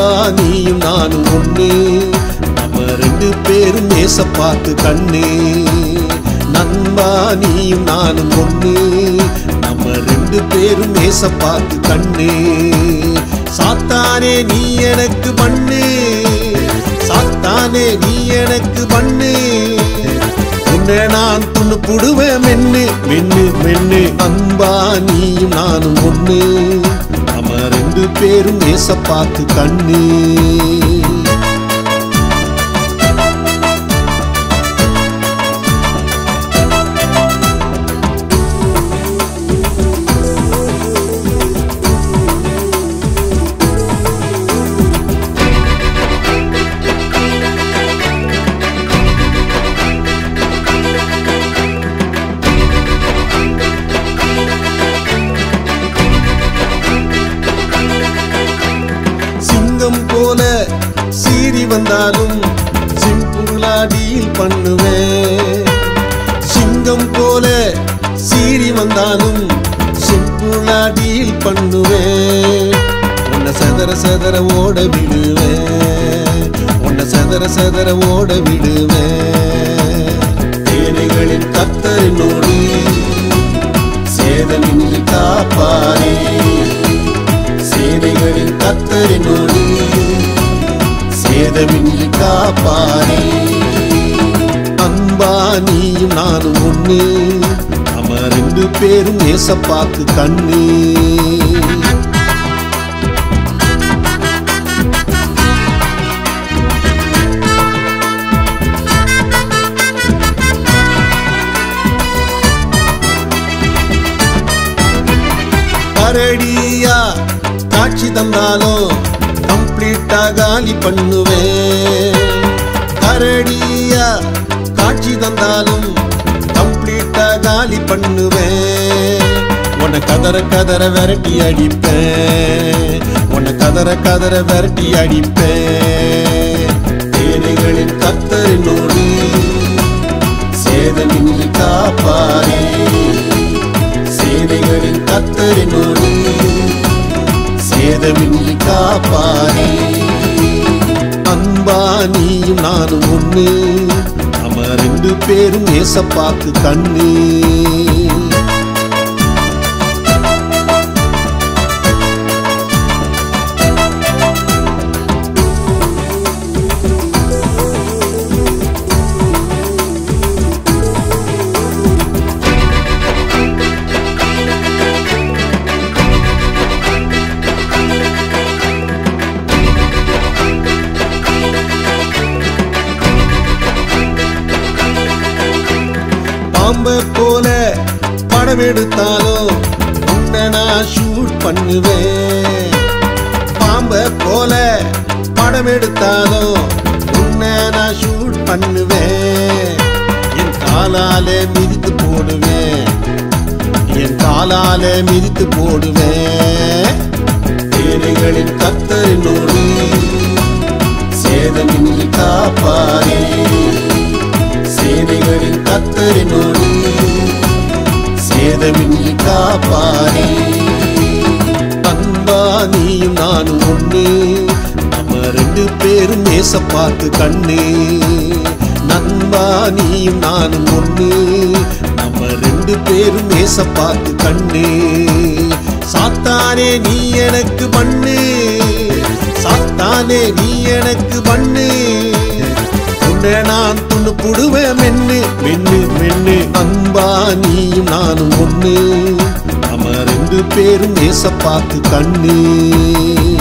நீயும் நானும் ஒண்ணு, நம்ம ரெண்டு பேரும் நேச பார்த்து கண்ணு. நண்பா நீயும் நானும் ஒண்ணு, நம்ம ரெண்டு பேரும் நேச பார்த்து கண்ணு. சாத்தானே நீ எனக்கு பண்ணு, சாத்தானே நீ எனக்கு பண்ணு, உன்னை நான் துண்ணு புடுவேன் மென்னு மென்னு மென்னு. அன்பா நீயும் நானும் ஒண்ணு, நம்ம ரெண்டு பேரும் நேச பார்த்து கண்ணு. போல சீறி வந்தாலும் சிம்பிளா டீல் பண்ணுவேன். சிங்கம் போல சீறி வந்தாலும் சிம்பிளா டீல் பண்ணுவேன். உன்னை செதற செதற ஓட விடுவேன், உன்னை செதற செதற ஓட விடுவேன். தேனைகளின் கர்த்தரினோடு சேதமின்றி காப்பாரே, சேனைகளின் கர்த்தரினோடு சேதமின்றி காப்பாரே. அன்பா நீயும் நானும் ஒண்ணு, நம்ம ரெண்டு பேரும் நேச பார்த்து கண்ணு. கரடியா காட்சி தந்தாலும் கம்ப்ளீட்டா காலி பண்ணுவேன். கரடியா காட்சி தந்தாலும் கம்ப்ளீட்டா காலி பண்ணுவேன். உன்னை கதற கதற விரட்டி அடிப்பேன், உன்னை கதற கதற விரட்டி அடிப்பேன். தேனைகளின் கர்த்தரினோடு சேதமின்றி காப்பாரே, சேனைகளின் கர்த்தரினோடு சேதமின்றி காப்பாரே. அன்பா நீயும் நானும் ஒண்ணு, நம்ம ரெண்டு பேரும் நேச பார்த்து கண்ணு. பாம்பை போல படம் எடுத்தாலும் உன்னை நான் ஷூட் பண்ணுவேன். பாம்பை போல படம் எடுத்தாலும் உன்னை நான் ஷூட் பண்ணுவேன். என் காலாலே மிதித்து போடுவேன், என் காலாலே மிதித்து போடுவேன். தேனைகளின் கர்த்தரினோடு சேதமின்றி காப்பாரே, சேனைகளின் கர்த்தரினோடு சேதமின்றி காப்பாரே. அன்பா நீயும் நானும் ஒண்ணு, நம்ம ரெண்டு பேரும் நேச பார்த்து கண்ணு. நண்பா நீயும் நானும் ஒண்ணு, நம்ம ரெண்டு பேரும் நேச பார்த்து கண்ணு. சாத்தானே நீ எனக்கு பண்ணு, சாத்தானே நீ எனக்கு பண்ணு, உன்னை நான் துண்ணு புடுவேன் மென்னு மென்னு மென்னு. அன்பா நீயும் நானும் ஒண்ணு, நம்ம ரெண்டு பேரும் நேச பார்த்து கண்ணு.